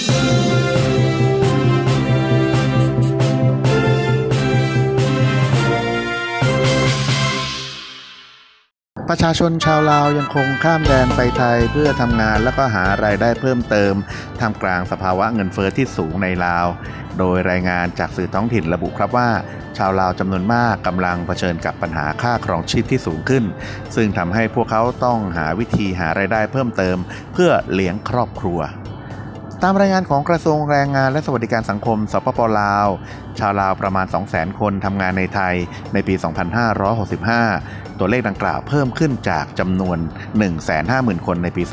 ประชาชนชาวลาวยังคงข้ามแดนไปไทยเพื่อทำงานและก็หารายได้เพิ่มเติมท่ามกลางสภาวะเงินเฟ้อที่สูงในลาวโดยรายงานจากสื่อท้องถิ่นระบุครับว่าชาวลาวจำนวนมากกำลังเผชิญกับปัญหาค่าครองชีพที่สูงขึ้นซึ่งทำให้พวกเขาต้องหาวิธีหารายได้เพิ่มเติมเพื่อเลี้ยงครอบครัวตามรายงานของกระทรวงแรงงานและสวัสดิการสังคมสปป.ลาวชาวลาวประมาณ 200,000 คนทำงานในไทยในปี 2565 ตัวเลขดังกล่าวเพิ่มขึ้นจากจำนวน 150,000 คนในปี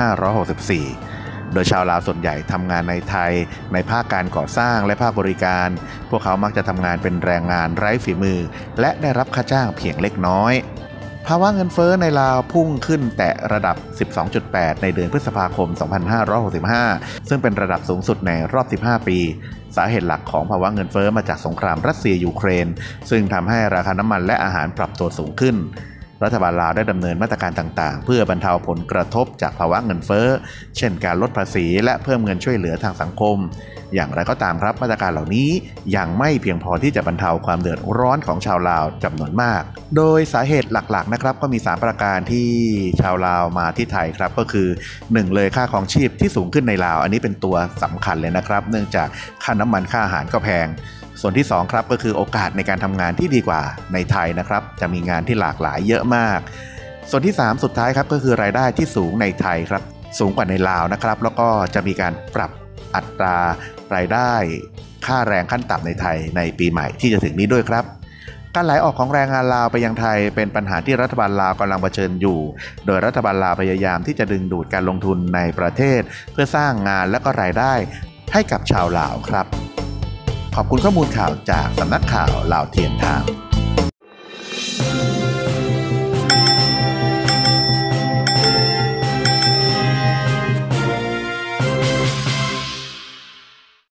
2564 โดยชาวลาวส่วนใหญ่ทำงานในไทยในภาคการก่อสร้างและภาคบริการพวกเขามักจะทำงานเป็นแรงงานไร้ฝีมือและได้รับค่าจ้างเพียงเล็กน้อยภาวะเงินเฟ้อในลาวพุ่งขึ้นแตะระดับ 12.8 ในเดือนพฤษภาคม 2565 ซึ่งเป็นระดับสูงสุดในรอบ 15 ปี สาเหตุหลักของภาวะเงินเฟ้อมาจากสงครามรัสเซียยูเครนซึ่งทำให้ราคาน้ำมันและอาหารปรับตัวสูงขึ้นรัฐบาลลาวได้ดำเนินมาตรการต่างๆเพื่อบรรเทาผลกระทบจากภาวะเงินเฟ้อเช่นการลดภาษีและเพิ่มเงินช่วยเหลือทางสังคมอย่างไรก็ตามครับมาตรการเหล่านี้ยังไม่เพียงพอที่จะบรรเทาความเดือดร้อนของชาวลาวจำนวนมากโดยสาเหตุหลักๆนะครับก็มี3ประการที่ชาวลาวมาที่ไทยครับก็คือ1เลยค่าครองชีพที่สูงขึ้นในลาวอันนี้เป็นตัวสำคัญเลยนะครับเนื่องจากค่าน้ำมันค่าอาหารก็แพงส่วนที่2ครับก็คือโอกาสในการทำงานที่ดีกว่าในไทยนะครับจะมีงานที่หลากหลายเยอะมากส่วนที่3สุดท้ายครับก็คือรายได้ที่สูงในไทยครับสูงกว่าในลาวนะครับแล้วก็จะมีการปรับอัตรารายได้ค่าแรงขั้นต่ำในไทยในปีใหม่ที่จะถึงนี้ด้วยครับการไหลออกของแรงงานลาวไปยังไทยเป็นปัญหาที่รัฐบาลลาวกำลังเผชิญอยู่โดยรัฐบาลลาวพยายามที่จะดึงดูดการลงทุนในประเทศเพื่อสร้างงานและก็รายได้ให้กับชาวลาวครับขอบคุณข้อมูลข่าวจากสำนักข่าวลาวเทียนไทม์